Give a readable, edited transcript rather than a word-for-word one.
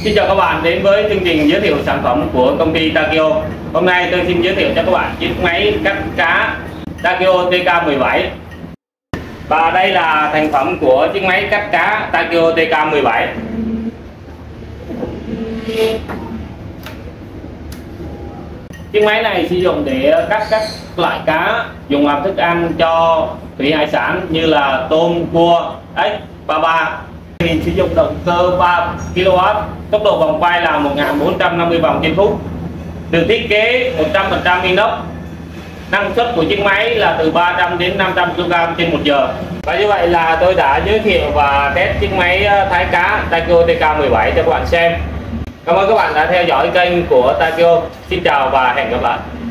Xin chào các bạn đến với chương trình giới thiệu sản phẩm của công ty Takio. Hôm nay tôi xin giới thiệu cho các bạn chiếc máy cắt cá Takio TK17. Và đây là thành phẩm của chiếc máy cắt cá Takio TK17. Chiếc máy này sử dụng để cắt các loại cá dùng làm thức ăn cho thủy hải sản như là tôm, cua, ếch, ba ba. Thì sử dụng động cơ 3 kW, tốc độ vòng quay là 1450 vòng trên phút, được thiết kế 100% inox. Năng suất của chiếc máy là từ 300 đến 500 kg trên 1 giờ. Và như vậy là tôi đã giới thiệu và test chiếc máy thái cá Takio TK17 cho các bạn xem. Cảm ơn các bạn đã theo dõi kênh của Takio. Xin chào và hẹn gặp lại.